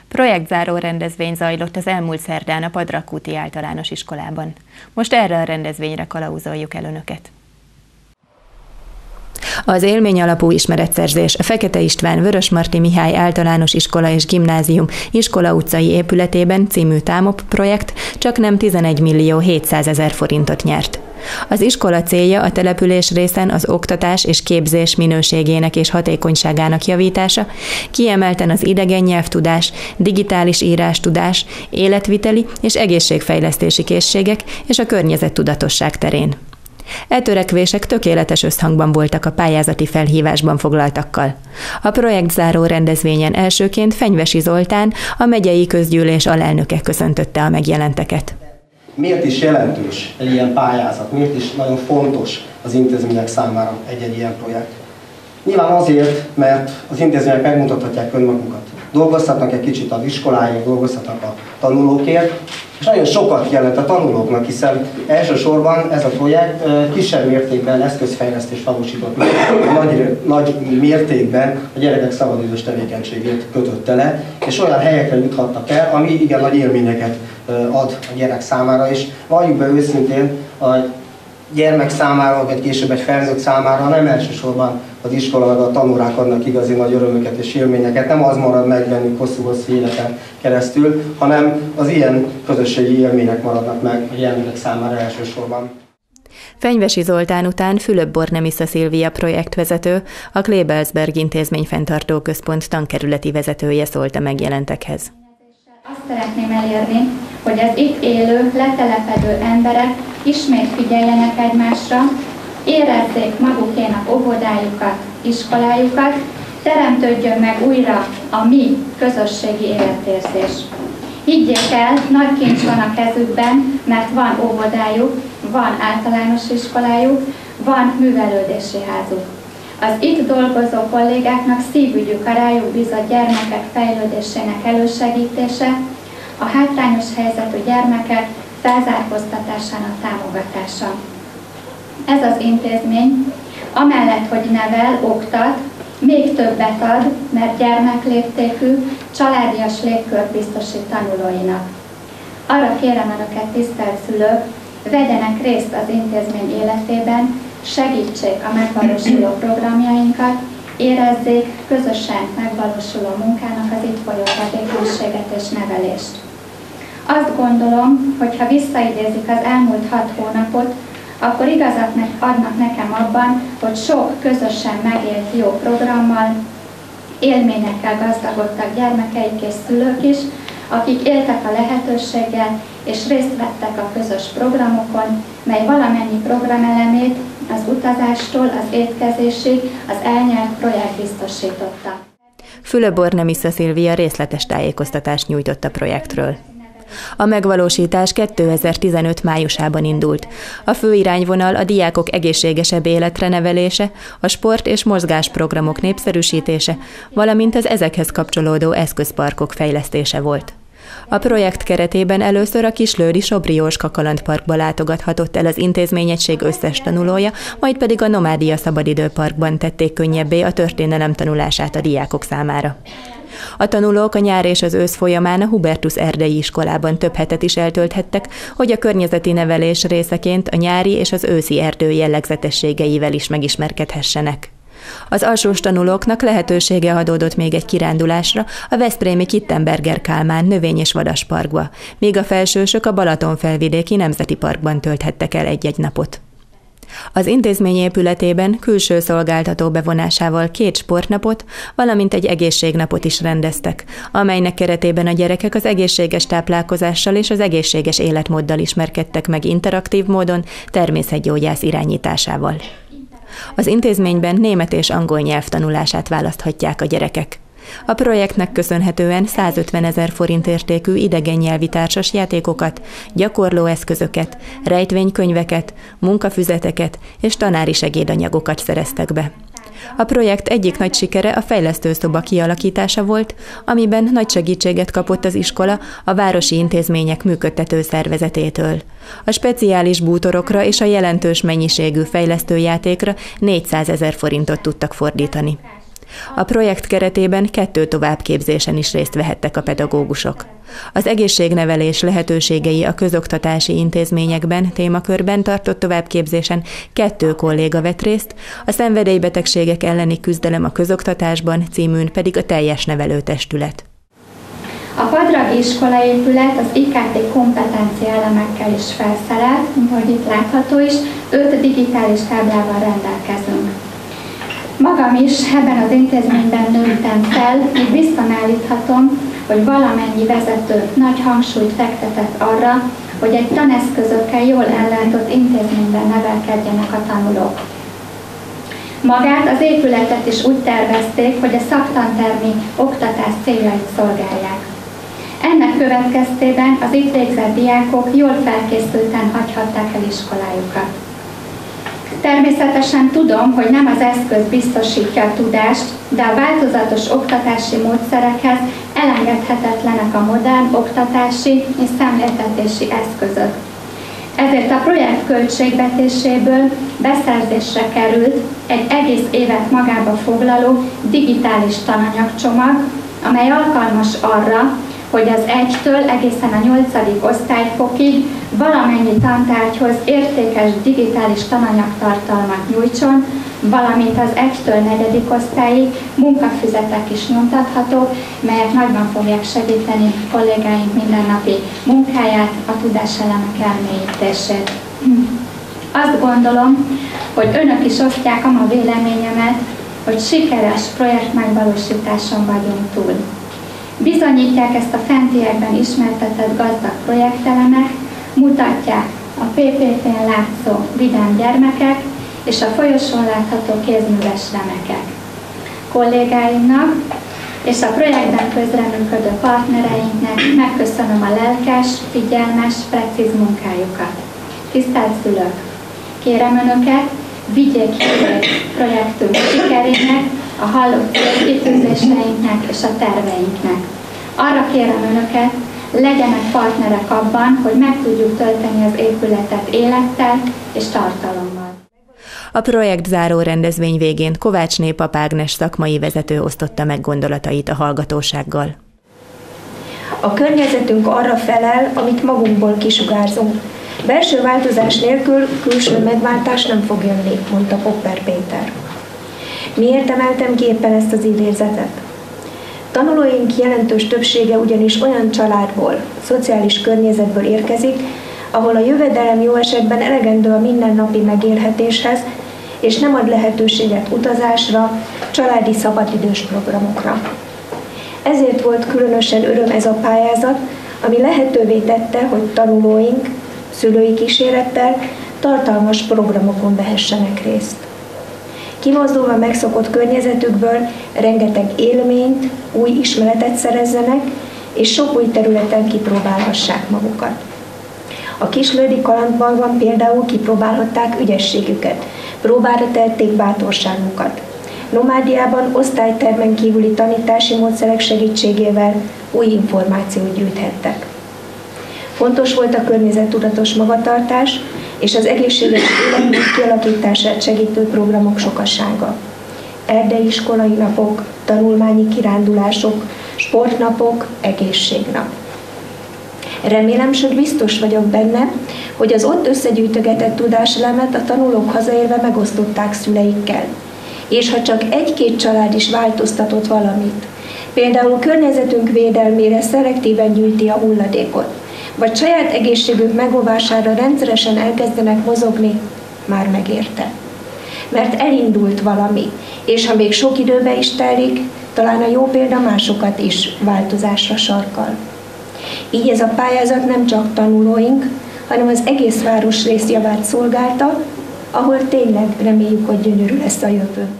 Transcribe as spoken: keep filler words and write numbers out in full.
Projektzáró rendezvény zajlott az elmúlt szerdán a Padrakúti Általános Iskolában. Most erre a rendezvényre kalauzoljuk el önöket. Az élmény alapú ismeretszerzés a Fekete István Vörösmarty Mihály Általános Iskola és Gimnázium Iskola utcai épületében című támop projekt csaknem tizenegy millió hétszázezer forintot nyert. Az iskola célja a település részen az oktatás és képzés minőségének és hatékonyságának javítása, kiemelten az idegen nyelvtudás, digitális írástudás, életviteli és egészségfejlesztési készségek és a környezettudatosság terén. E törekvések tökéletes összhangban voltak a pályázati felhívásban foglaltakkal. A projektzáró rendezvényen elsőként Fenyvesi Zoltán, a megyei közgyűlés alelnöke köszöntötte a megjelenteket. Miért is jelentős egy ilyen pályázat? Miért is nagyon fontos az intézmények számára egy-egy ilyen projekt? Nyilván azért, mert az intézmények megmutathatják önmagukat. Dolgozhatnak egy kicsit az iskoláért, dolgozhatnak a tanulókért, és nagyon sokat jelent a tanulóknak, hiszen elsősorban ez a projekt kisebb mértékben eszközfejlesztést valósított meg, nagy, nagy mértékben a gyerekek szabadidős tevékenységét kötötte le, és olyan helyekre juthattak el, ami igen nagy élményeket ad a gyerek számára, és valljuk be őszintén, a gyermek számára, vagy később egy felnőtt számára nem elsősorban az iskola meg a tanórák adnak igazi nagy örömöket és élményeket, nem az marad meg bennük hosszú-hosszú életen keresztül, hanem az ilyen közösségi élmények maradnak meg a gyermekek számára elsősorban. Fenyvesi Zoltán után Fülöp-Bornemisza Szilvia projektvezető, a Kleebelsberg Intézmény Fenntartó Központ tankerületi vezetője szólt a megjelentekhez. Azt szeretném elérni, hogy az itt élő, letelepedő emberek ismét figyeljenek egymásra, érezzék magukénak óvodájukat, iskolájukat, teremtődjön meg újra a mi közösségi életérzés. Higgyék el, nagy kincs van a kezükben, mert van óvodájuk, van általános iskolájuk, van művelődési házuk. Az itt dolgozó kollégáknak szívügyük a rájuk bízott gyermekek fejlődésének elősegítése, a hátrányos helyzetű gyermekek felzárkóztatásának támogatása. Ez az intézmény, amellett, hogy nevel, oktat, még többet ad, mert gyermekléptékű, családias légkört biztosít tanulóinak. Arra kérem önöket, tisztelt szülők, vegyenek részt az intézmény életében, segítsék a megvalósuló programjainkat, érezzék közösen megvalósuló munkának az itt folyó tevékenységet és nevelést. Azt gondolom, hogy ha visszaidézik az elmúlt hat hónapot, akkor igazat adnak nekem abban, hogy sok közösen megélt jó programmal, élményekkel gazdagodtak gyermekeik és szülők is, akik éltek a lehetőséggel és részt vettek a közös programokon, mely valamennyi programelemét az utazástól az étkezésig az elnyert projekt biztosította. Fülöp-Bornemisza Szilvia részletes tájékoztatást nyújtott a projektről. A megvalósítás kétezer-tizenöt májusában indult. A fő irányvonal a diákok egészségesebb életre nevelése, a sport- és mozgásprogramok népszerűsítése, valamint az ezekhez kapcsolódó eszközparkok fejlesztése volt. A projekt keretében először a Kislőri Sobri Jóska kalandparkba látogathatott el az intézményegység összes tanulója, majd pedig a Nomádia szabadidőparkban tették könnyebbé a történelem tanulását a diákok számára. A tanulók a nyár és az ősz folyamán a Hubertus erdei iskolában több hetet is eltölthettek, hogy a környezeti nevelés részeként a nyári és az őszi erdő jellegzetességeivel is megismerkedhessenek. Az alsós tanulóknak lehetősége adódott még egy kirándulásra a veszprémi Kittenberger Kálmán növény- és vadasparkba, míg a felsősök a Balatonfelvidéki Nemzeti Parkban tölthettek el egy-egy napot. Az intézmény épületében külső szolgáltató bevonásával két sportnapot, valamint egy egészségnapot is rendeztek, amelynek keretében a gyerekek az egészséges táplálkozással és az egészséges életmóddal ismerkedtek meg interaktív módon, természetgyógyász irányításával. Az intézményben német és angol nyelv tanulását választhatják a gyerekek. A projektnek köszönhetően százötvenezer forint értékű idegen nyelvi társas játékokat, gyakorlóeszközöket, rejtvénykönyveket, munkafüzeteket és tanári segédanyagokat szereztek be. A projekt egyik nagy sikere a fejlesztőszoba kialakítása volt, amiben nagy segítséget kapott az iskola a városi intézmények működtető szervezetétől. A speciális bútorokra és a jelentős mennyiségű fejlesztőjátékra négyszázezer forintot tudtak fordítani. A projekt keretében kettő továbbképzésen is részt vehettek a pedagógusok. Az egészségnevelés lehetőségei a közoktatási intézményekben témakörben tartott továbbképzésen kettő kolléga vett részt, a szenvedélybetegségek elleni küzdelem a közoktatásban címűn pedig a teljes nevelőtestület. A Padragi iskolaépület az I K T kompetencia elemekkel is felszerelt, ahogy itt látható is, öt digitális táblával rendelkezünk. Magam is ebben az intézményben nőttem fel, így biztosan állíthatom, hogy valamennyi vezető nagy hangsúlyt fektetett arra, hogy egy taneszközökkel jól ellátott intézményben nevelkedjenek a tanulók. Magát az épületet is úgy tervezték, hogy a szaktantermi oktatás céljait szolgálják. Ennek következtében az itt végzett diákok jól felkészülten hagyhatták el iskolájukat. Természetesen tudom, hogy nem az eszköz biztosítja a tudást, de a változatos oktatási módszerekhez elengedhetetlenek a modern oktatási és szemléltetési eszközök. Ezért a projekt költségvetéséből beszerzésre került egy egész évet magába foglaló digitális tananyagcsomag, amely alkalmas arra, hogy az egytől egészen a nyolcadik osztályfokig valamennyi tantárgyhoz értékes digitális tananyagtartalmat nyújtson, valamint az egytől negyedik osztályig munkafüzetek is nyomtathatók, melyek nagyban fogják segíteni kollégáink mindennapi munkáját, a tudáselemek elmélyítését. Azt gondolom, hogy önök is osztják a ma véleményemet, hogy sikeres projekt megvalósításon vagyunk túl. Bizonyítják ezt a fentiekben ismertetett gazdag projektelemek, mutatják a pé pé tén látszó vidám gyermekek és a folyosón látható kézműves remekek. Kollégáimnak és a projektben közreműködő partnereinknek megköszönöm a lelkes, figyelmes, precíz munkájukat. Tisztelt szülők! Kérem önöket, vigyék hírét projektünk sikerének, a hallott célkitűzéseinknek és a terveinknek. Arra kérem önöket, legyenek partnerek abban, hogy meg tudjuk tölteni az épületet élettel és tartalommal. A projekt záró rendezvény végén Kovácsné Pap Ágnes szakmai vezető osztotta meg gondolatait a hallgatósággal. A környezetünk arra felel, amit magunkból kisugárzunk. Belső változás nélkül külső megváltás nem fog jönni, mondta Popper Péter. Miért emeltem ki éppen ezt az idézetet? Tanulóink jelentős többsége ugyanis olyan családból, szociális környezetből érkezik, ahol a jövedelem jó esetben elegendő a mindennapi megélhetéshez, és nem ad lehetőséget utazásra, családi szabadidős programokra. Ezért volt különösen öröm ez a pályázat, ami lehetővé tette, hogy tanulóink, szülői kísérettel tartalmas programokon vehessenek részt. Kimozdulva megszokott környezetükből rengeteg élményt, új ismeretet szerezzenek, és sok új területen kipróbálhassák magukat. A Kislődi Kalandban például kipróbálhatták ügyességüket, próbára tették bátorságukat. Nomádiában osztálytermen kívüli tanítási módszerek segítségével új információt gyűjthettek. Fontos volt a környezettudatos magatartás és az egészséges életmód kialakítását segítő programok sokasága. Erdei iskolai napok, tanulmányi kirándulások, sportnapok, egészségnap. Remélem, sőt biztos vagyok benne, hogy az ott összegyűjtögetett tudáselemet a tanulók hazaérve megosztották szüleikkel. És ha csak egy-két család is változtatott valamit, például környezetünk védelmére szelektíven gyűjti a hulladékot, vagy saját egészségük megóvására rendszeresen elkezdenek mozogni, már megérte. Mert elindult valami, és ha még sok időbe is telik, talán a jó példa másokat is változásra sarkal. Így ez a pályázat nem csak tanulóink, hanem az egész városrész javát szolgálta, ahol tényleg reméljük, hogy gyönyörű lesz a jövő.